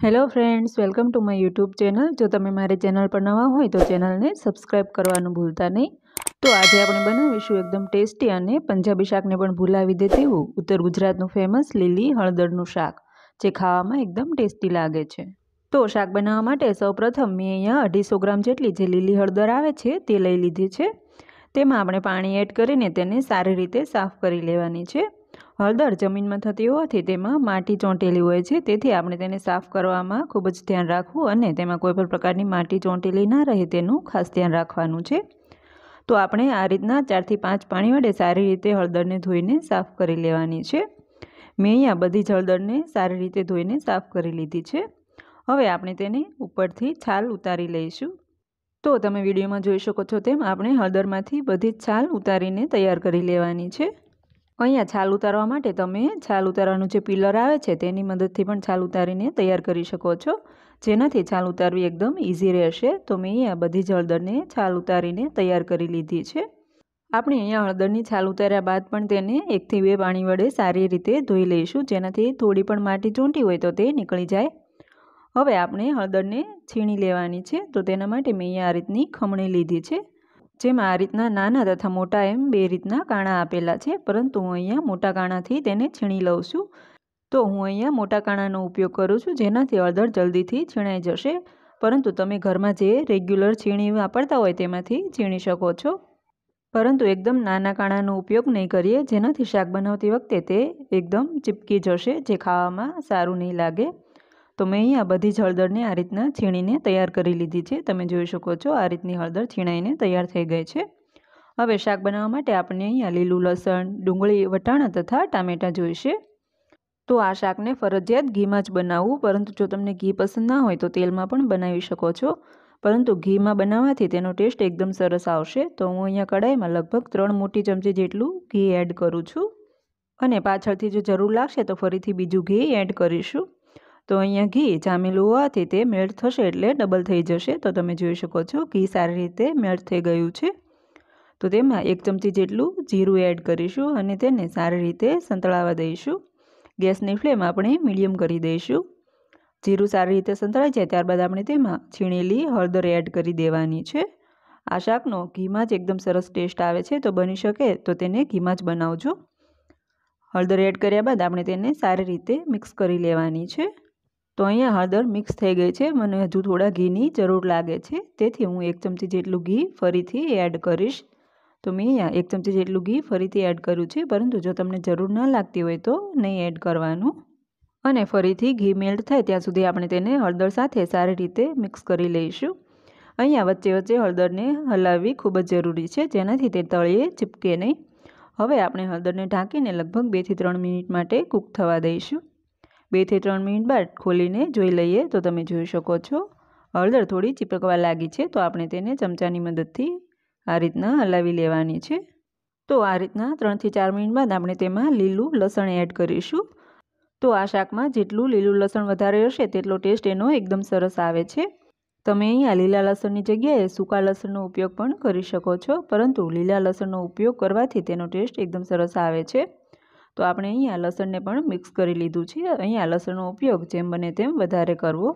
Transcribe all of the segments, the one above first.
Hello friends, welcome to my YouTube channel. જો તમે મારી ચેનલ પર નવા હોય તો ચેનલને સબસ્ક્રાઈબ કરવાનું ભૂલતા નહીં। તો આજે આપણે બનાવીશું એકદમ ટેસ્ટી અને પંજાબી શાકને પણ ભૂલાવી દે તેવું ઉત્તર ગુજરાતનું ફેમસ લીલી હળદરનું શાક, જે ખાવામાં એકદમ ટેસ્ટી લાગે છે। તો શાક બનાવવા માટે સૌપ્રથમ મેં અહીંયા 250 ગ્રામ જેટલી જે લીલી હળદર આવે છે તે લઈ લીધી છે। તેમાં આપણે પાણી એડ કરીને તેને સારી રીતે સાફ કરી લેવાની છે। હળદર જમીનમાં થતી હોવાથી તેમાં માટી ચોંટેલી હોય છે, તેથી આપણે તેને સાફ કરવામાં ખૂબ જ ધ્યાન રાખવું અને તેમાં કોઈ પણ પ્રકારની માટી ચોંટેલી ના રહે તેનું ખાસ ધ્યાન રાખવાનું છે। તો આપણે આ રીતના 4 થી 5 પાણી વડે સારી રીતે હળદરને ધોઈને સાફ કરી લેવાની છે। મેં અહીંયા બધી જ હળદરને સારી રીતે ધોઈને સાફ કરી લીધી છે। હવે આપણે તેને ઉપરથી છાલ ઉતારી લઈશું। તો તમે વિડીયોમાં જોઈ શકો છો તેમ આપણે હળદરમાંથી બધી જ છાલ ઉતારીને તૈયાર કરી લેવાની છે। અહીંયા છાલ ઉતારવા માટે તમે છાલ ઉતારવાનું જે પિલર આવે છે તેની મદદથી પણ છાલ ઉતારીને તૈયાર કરી શકો છો, જેનાથી છાલ ઉતારવી એકદમ ઇઝી રહેશે। તો મેં અહીંયા બધી જ હળદરને છાલ ઉતારીને તૈયાર કરી લીધી છે। આપણે અહીંયા હળદરની છાલ ઉતાર્યા બાદ પણ તેને 1 થી 2 પાણી વડે સારી રીતે ધોઈ લઈશું, જેનાથી થોડી પણ માટી ચોંટી હોય તો તે નીકળી જાય। હવે આપણે હળદરને છીણી લેવાની છે। તો તેના માટે મેં અહીંયા આ રીતની ખમણી લીધી છે, જેમાં આ રીતના નાના તથા મોટા એમ 2 રીતના કાણા આપેલા છે, પરંતુ હું અહીંયા મોટા કાણાથી તેને છીણી લઉં છું। તો હું અહીંયા મોટા કાણાનો ઉપયોગ કરું છું, જેનાથી હળદર જલ્દીથી છીણાઈ જશે, પરંતુ તમે ઘરમાં જે રેગ્યુલર છીણી વાપરતા હોય તેમાંથી છીણી શકો છો, પરંતુ એકદમ નાના કાણાનો ઉપયોગ નહીં કરીએ, જેનાથી શાક બનાવતી વખતે તે એકદમ ચીપકી જશે, જે ખાવામાં સારું નહીં લાગે। તો મેં અહીંયા બધી જ હળદરને આ રીતના છીણીને તૈયાર કરી લીધી છે। તમે જોઈ શકો છો આ રીતની હળદર છીણાઈને તૈયાર થઈ ગઈ છે। હવે શાક બનાવવા માટે આપણે અહીંયા લીલું લસણ, ડુંગળી, વટાણા તથા ટામેટાં જોઈશે। તો આ શાકને ફરજિયાત ઘીમાં જ બનાવવું, પરંતુ જો તમને ઘી પસંદ ના હોય તો તેલમાં પણ બનાવી શકો છો, પરંતુ ઘીમાં બનાવવાથી તેનો ટેસ્ટ એકદમ સરસ આવશે। તો હું અહીંયા કડાઈમાં લગભગ 3 મોટી ચમચી જેટલું ઘી એડ કરું છું, અને પાછળથી જો જરૂર લાગશે તો ફરીથી બીજું ઘી એડ કરીશું। તો અહીંયા ઘી જામેલું હોવાથી તે મેલ્ટ થશે એટલે ડબલ થઈ જશે। તો તમે જોઈ શકો છો ઘી સારી રીતે મેલ્ટ થઈ ગયું છે। તો તેમાં 1 ચમચી જેટલું જીરું એડ કરીશું અને તેને સારી રીતે સંતળાવા દઈશું। ગેસની ફ્લેમ આપણે મીડિયમ કરી દઈશું। જીરું સારી રીતે સંતળાઈ જાય ત્યારબાદ આપણે તેમાં છીણેલી હળદર એડ કરી દેવાની છે। આ શાકનો ઘીમાં જ એકદમ સરસ ટેસ્ટ આવે છે, તો બની શકે તો તેને ઘીમાં જ બનાવજો। હળદર એડ કર્યા બાદ આપણે તેને સારી રીતે મિક્સ કરી લેવાની છે। તો અહીંયા હળદર મિક્સ થઈ ગઈ છે, મને હજુ થોડા ઘીની જરૂર લાગે છે, તેથી હું 1 ચમચી જેટલું ઘી ફરીથી એડ કરીશ। તો મેં અહીંયા 1 ચમચી જેટલું ઘી ફરીથી એડ કર્યું છે, પરંતુ જો તમને જરૂર ના લાગતી હોય તો નહીં એડ કરવાનું। અને ફરીથી ઘી મેલ્ટ થાય ત્યાં સુધી આપણે તેને હળદર સાથે સારી રીતે મિક્સ કરી લઈશું। અહીંયા વચ્ચે વચ્ચે હળદરને હલાવવી ખૂબ જ જરૂરી છે, જેનાથી તે તળિયે ચીપકે નહીં। હવે આપણે હળદરને ઢાંકીને લગભગ 2 થી 3 મિનિટ માટે કૂક થવા દઈશું। 2 થી 3 મિનિટ બાદ ખોલીને જોઈ લઈએ તો તમે જોઈ શકો છો હળદર થોડી ચીપકવા લાગી છે, તો આપણે તેને ચમચાની મદદથી આ રીતના હલાવી લેવાની છે। તો આ રીતના 3 થી 4 મિનિટ બાદ આપણે તેમાં લીલું લસણ એડ કરીશું। તો આ શાકમાં જેટલું લીલું લસણ વધારે હશે તેટલો ટેસ્ટ એનો એકદમ સરસ આવે છે। તમે અહીંયા લીલા લસણની જગ્યાએ સૂકા લસણનો ઉપયોગ પણ કરી શકો છો, પરંતુ લીલા લસણનો ઉપયોગ કરવાથી તેનો ટેસ્ટ એકદમ સરસ આવે છે। તો આપણે અહીંયા લસણને પણ મિક્સ કરી લીધું છે। અહીંયા લસણનો ઉપયોગ જેમ બને તેમ વધારે કરવો।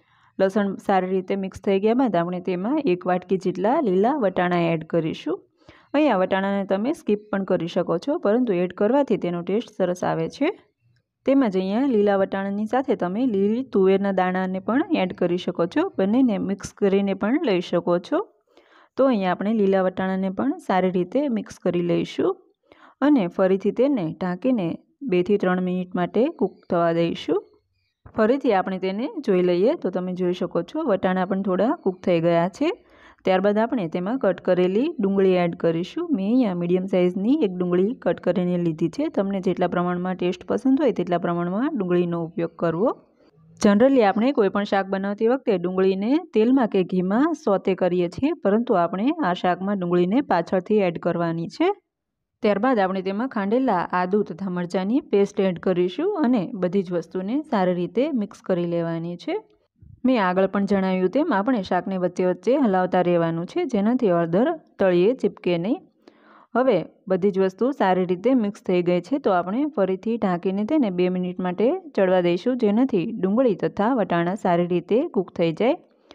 લસણ સારી રીતે મિક્સ થઈ ગયા બાદ આપણે તેમાં 1 વાટકી જેટલા લીલા વટાણા એડ કરીશું। અહીંયા વટાણાને તમે સ્કીપ પણ કરી શકો છો, પરંતુ એડ કરવાથી તેનો ટેસ્ટ સરસ આવે છે। તેમજ અહીંયા લીલા વટાણાની સાથે તમે લીલી તુવેરના દાણાને પણ એડ કરી શકો છો, બંનેને મિક્સ કરીને પણ લઈ શકો છો। તો અહીંયા આપણે લીલા વટાણાને પણ સારી રીતે મિક્સ કરી લઈશું અને ફરીથી તેને ઢાંકીને 2 થી 3 મિનિટ માટે કૂક થવા દઈશું। ફરીથી આપણે તેને જોઈ લઈએ તો તમે જોઈ શકો છો વટાણા પણ થોડા કૂક થઈ ગયા છે। ત્યારબાદ આપણે તેમાં કટ કરેલી ડુંગળી એડ કરીશું। મેં અહીંયા મીડિયમ સાઇઝની એક ડુંગળી કટ કરીને લીધી છે। તમને જેટલા પ્રમાણમાં ટેસ્ટ પસંદ હોય તેટલા પ્રમાણમાં ડુંગળીનો ઉપયોગ કરવો। જનરલી આપણે કોઈપણ શાક બનાવતી વખતે ડુંગળીને તેલમાં કે ઘીમાં સોતે કરીએ છીએ, પરંતુ આપણે આ શાકમાં ડુંગળીને પાછળથી એડ કરવાની છે। ત્યારબાદ આપણે તેમાં ખાંડેલા આદુ તથા મરચાંની પેસ્ટ એડ કરીશું અને બધી જ વસ્તુને સારી રીતે મિક્સ કરી લેવાની છે। મેં આગળ પણ જણાવ્યું તેમ આપણે શાકને વચ્ચે વચ્ચે હલાવતા રહેવાનું છે, જેનાથી હળદર તળિયે ચીપકે નહીં। હવે બધી જ વસ્તુ સારી રીતે મિક્સ થઈ ગઈ છે તો આપણે ફરીથી ઢાંકીને તેને 2 મિનિટ માટે ચડવા દઈશું, જેનાથી ડુંગળી તથા વટાણા સારી રીતે કૂક થઈ જાય।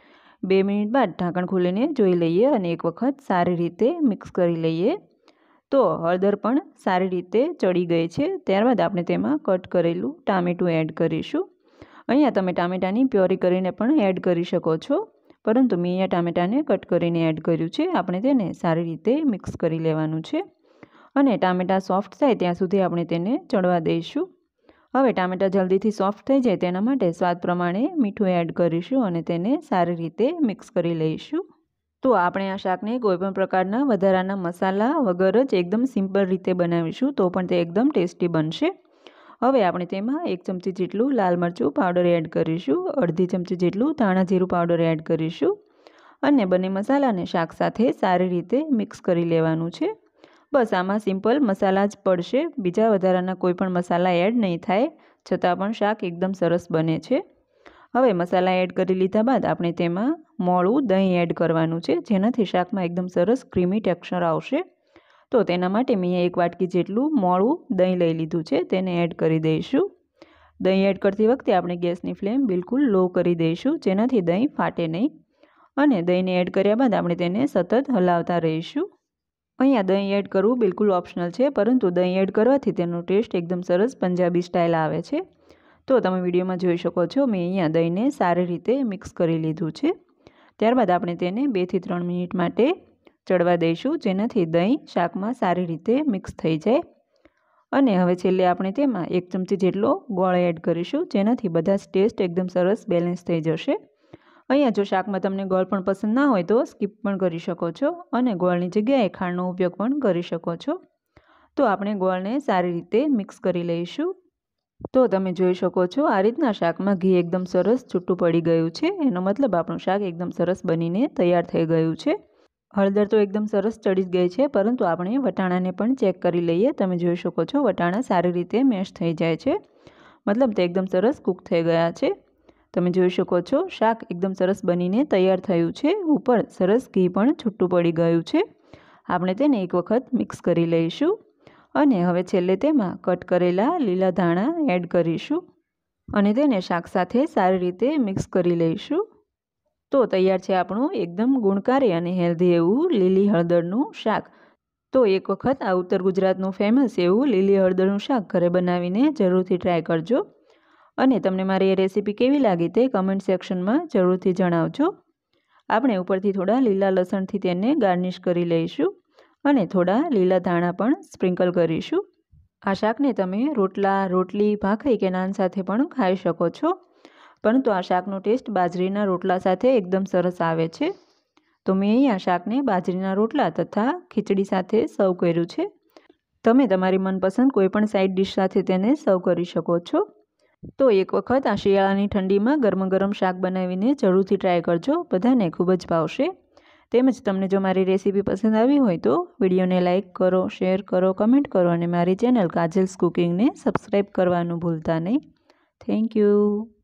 2 મિનિટ બાદ ઢાંકણ ખોલીને જોઈ લઈએ અને એક વખત સારી રીતે મિક્સ કરી લઈએ। તો હળદર પણ સારી રીતે ચડી ગઈ છે। ત્યારબાદ આપણે તેમાં કટ કરેલું ટામેટું એડ કરીશું। અહીંયા તમે ટામેટાની પ્યોરી કરીને પણ એડ કરી શકો છો, પરંતુ મેં અહીંયા ટામેટાને કટ કરીને એડ કર્યું છે। આપણે તેને સારી રીતે મિક્સ કરી લેવાનું છે અને ટામેટા સોફ્ટ થાય ત્યાં સુધી આપણે તેને ચડવા દઈશું। હવે ટામેટા જલ્દીથી સોફ્ટ થઈ જાય તેના માટે સ્વાદ પ્રમાણે મીઠું એડ કરીશું અને તેને સારી રીતે મિક્સ કરી લઈશું। તો આપણે આ શાકને કોઈપણ પ્રકારના વધારાના મસાલા વગર જ એકદમ સિમ્પલ રીતે બનાવીશું તો પણ તે એકદમ ટેસ્ટી બનશે। હવે આપણે તેમાં 1 ચમચી જેટલું લાલ મરચું પાવડર એડ કરીશું, અડધી ચમચી જેટલું ધાણા જીરું પાવડર એડ કરીશું અને બંને મસાલાને શાક સાથે સારી રીતે મિક્સ કરી લેવાનું છે। બસ આમાં સિમ્પલ મસાલા જ પડશે, બીજા વધારાના કોઈ પણ મસાલા એડ નહીં થાય, છતાં પણ શાક એકદમ સરસ બને છે। હવે મસાલા એડ કરી લીધા બાદ આપણે તેમાં મોળું દહીં એડ કરવાનું છે, જેનાથી શાકમાં એકદમ સરસ ક્રીમી ટેક્સચર આવશે। તો તેના માટે મેં 1 વાટકી જેટલું મોળું દહીં લઈ લીધું છે, તેને એડ કરી દઈશું। દહીં એડ કરતી વખતે આપણે ગેસની ફ્લેમ બિલકુલ લો કરી દઈશું, જેનાથી દહીં ફાટે નહીં અને દહીંને એડ કર્યા બાદ આપણે તેને સતત હલાવતા રહીશું। અહીંયા દહીં એડ કરવું બિલકુલ ઓપ્શનલ છે, પરંતુ દહીં એડ કરવાથી તેનો ટેસ્ટ એકદમ સરસ પંજાબી સ્ટાઇલ આવે છે। તો તમે વિડીયોમાં જોઈ શકો છો મેં અહીંયા દહીંને સારી રીતે મિક્સ કરી લીધું છે। ત્યારબાદ આપણે તેને 2 થી 3 મિનિટ માટે ચડવા દઈશું, જેનાથી દહીં શાકમાં સારી રીતે મિક્સ થઈ જાય। અને હવે છેલ્લે આપણે તેમાં 1 ચમચી જેટલો ગોળ એડ કરીશું, જેનાથી બધા જ ટેસ્ટ એકદમ સરસ બેલેન્સ થઈ જશે। અહીંયા જો શાકમાં તમને ગોળ પણ પસંદ ના હોય તો સ્કીપ પણ કરી શકો છો અને ગોળની જગ્યાએ ખાંડનો ઉપયોગ પણ કરી શકો છો। તો આપણે ગોળને સારી રીતે મિક્સ કરી લઈશું। તો તમે જોઈ શકો છો આ રીતના શાકમાં ઘી એકદમ સરસ છૂટું પડી ગયું છે, એનો મતલબ આપણું શાક એકદમ સરસ બનીને તૈયાર થઈ ગયું છે। હળદર તો એકદમ સરસ ચડી ગઈ છે, પરંતુ આપણે વટાણાને પણ ચેક કરી લઈએ। તમે જોઈ શકો છો વટાણા સારી રીતે મેશ થઈ જાય છે, મતલબ તે એકદમ સરસ કૂક થઈ ગયા છે। તમે જોઈ શકો છો શાક એકદમ સરસ બનીને તૈયાર થયું છે, ઉપર સરસ ઘી પણ છૂટું પડી ગયું છે। આપણે તેને એક વખત મિક્સ કરી લઈશું અને હવે છેલ્લે તેમાં કટ કરેલા લીલા ધાણા એડ કરીશું અને તેને શાક સાથે સારી રીતે મિક્સ કરી લઈશું। તો તૈયાર છે આપણું એકદમ ગુણકારી અને હેલ્ધી એવું લીલી હળદરનું શાક। તો એક વખત આ ઉત્તર ગુજરાતનું ફેમસ એવું લીલી હળદરનું શાક ઘરે બનાવીને જરૂરથી ટ્રાય કરજો અને તમને મારી એ રેસીપી કેવી લાગી તે કમેન્ટ સેક્શનમાં જરૂરથી જણાવજો। આપણે ઉપરથી થોડા લીલા લસણથી તેને ગાર્નિશ કરી લઈશું અને થોડા લીલા ધાણા પણ સ્પ્રિંકલ કરીશું। આ શાકને તમે રોટલા, રોટલી, ભાખરી કે નાન સાથે પણ ખાઈ શકો છો, પરંતુ આ શાકનો ટેસ્ટ બાજરીના રોટલા સાથે એકદમ સરસ આવે છે। તો મેં અહીંયા શાકને બાજરીના રોટલા તથા ખીચડી સાથે સર્વ કર્યું છે। તમે તમારી મનપસંદ કોઈપણ સાઈડ ડિશ સાથે તેને સર્વ કરી શકો છો। તો એક વખત આ શિયાળાની ઠંડીમાં ગરમ ગરમ શાક બનાવીને જરૂરથી ટ્રાય કરજો, બધાને ખૂબ જ ભાવશે। તેમજ તમને જો મારી રેસીપી પસંદ આવી હોય તો વિડીયોને લાઇક કરો, શેર કરો, કમેન્ટ કરો અને મારી ચેનલ કાજલ્સ કુકિંગને સબસ્ક્રાઈબ કરવાનું ભૂલતા નહીં। Thank you.